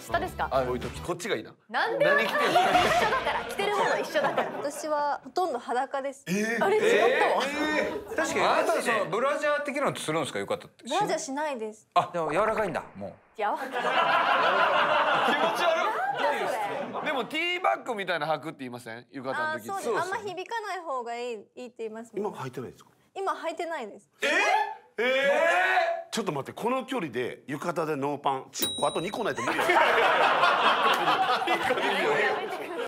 下ですか？ あ、こういう時こっちがいいな。 なんで？ 何着てるの？ 一緒だから着てるもの一緒だから。 私はほとんど裸です。 あれ違ったわ。 確かにあなたはそのブラジャー的なのするんですか？浴衣って。 ブラジャーしないです。 あ、でも柔らかいんだもう。 やわ。 気持ち悪い。でもティーバッグみたいな履くって言いません？浴衣の時。 そうです。あんま響かない方がいいって言います。 今履いてないですか？ 今履いてないです。 ちょっと待って、この距離で浴衣でノーパン、あと2個ないと無理や。